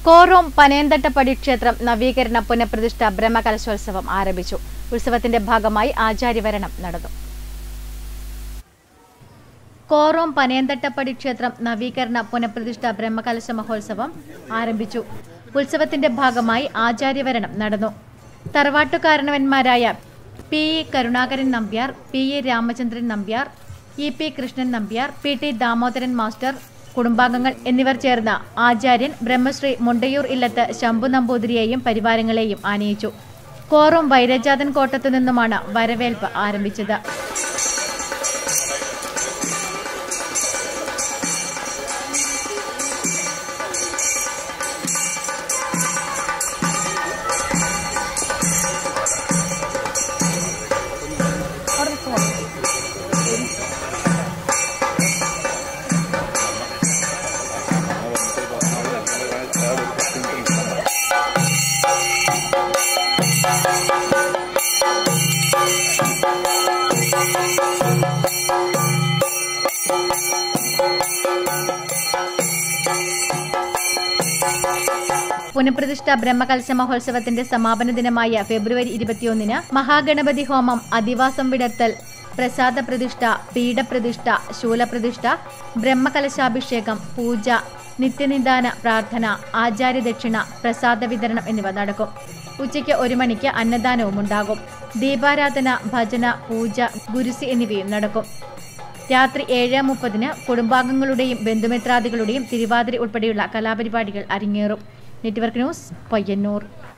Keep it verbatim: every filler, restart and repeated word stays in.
കോറോം പനയന്തട്ടപ്പടി ക്ഷേത്രം നവീകരണ പുനഃപ്രതിഷ്ഠ ബ്രഹ്മകലശോത്സവം ആരംഭിച്ചു. ഉത്സവത്തിന്റെ ഭാഗമായി ആചാര്യവരണം നടന്നു. കോറോം പനയന്തട്ടപ്പടി ക്ഷേത്രം നവീകരണ പുനഃപ്രതിഷ്ഠ ബ്രഹ്മകലശ മഹോത്സവം ആരംഭിച്ചു. ഉത്സവത്തിന്റെ ഭാഗമായി ആചാര്യവരണം നടന്നു. തറവാട്ടുകാരണവന്മാരായ P E Karunakaran Nambiar, P A Ramachandran Nambiar, E P Krishnan Nambiar, P T Damodaran master, കുടുംബാംഗങ്ങൾ എന്നിവർ ചേർന്ന് ആചാര്യൻ ബ്രഹ്മശ്രീ മുണ്ടയൂർ ഇല്ലത്ത് ശംഭു നമ്പൂതിരിയെയും പരിവാരങ്ങളെയും ആനയിച്ചു. കോറോം വൈരജാതൻ കോട്ടത്തു നിന്നുമാണ് വരവേൽപ്പ് ആരംഭിച്ചത്. പുനഃപ്രതിഷ്ഠ ബ്രഹ്മകലശ മഹോത്സവത്തിന്റെ സമാപന ദിനമായ ഫെബ്രുവരി ഇരുപത്തിയൊന്നിന് മഹാഗണപതി ഹോമം, അധിവാസം വിടർത്തൽ, പ്രസാദ പ്രതിഷ്ഠ, പീഠപ്രതിഷ്ഠ, ശൂലപ്രതിഷ്ഠ, ബ്രഹ്മകലശാഭിഷേകം, പൂജ, നിത്യനിദാന പ്രാർത്ഥന, ആചാര്യദക്ഷിണ, പ്രസാദ വിതരണം എന്നിവ നടക്കും. ഉച്ചയ്ക്ക് ഒരു മണിക്ക് അന്നദാനവും ഉണ്ടാകും. ദീപാരാധന, ഭജന, പൂജ, ഗുരുസി എന്നിവയും നടക്കും. രാത്രി ഏഴ് മുപ്പതിന് കുടുംബാംഗങ്ങളുടെയും ബന്ധുമിത്രാദികളുടെയും തിരുവാതിര ഉൾപ്പെടെയുള്ള കലാപരിപാടികൾ അരങ്ങേറും. Network news, Payyanur.